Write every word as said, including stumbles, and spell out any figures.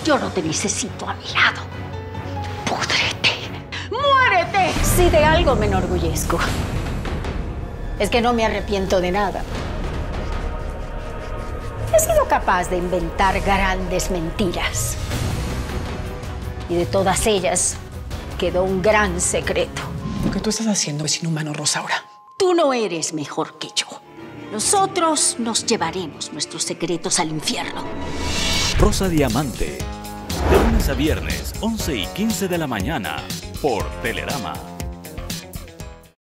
Yo no te necesito a mi lado. ¡Púdrete! ¡Muérete! Si de algo me enorgullezco, es que no me arrepiento de nada. He sido capaz de inventar grandes mentiras. Y de todas ellas quedó un gran secreto. Lo que tú estás haciendo es inhumano, Rosaura. Tú no eres mejor que yo. Nosotros nos llevaremos nuestros secretos al infierno. Rosa Diamante. De lunes a viernes, once y quince de la mañana, por Telerama.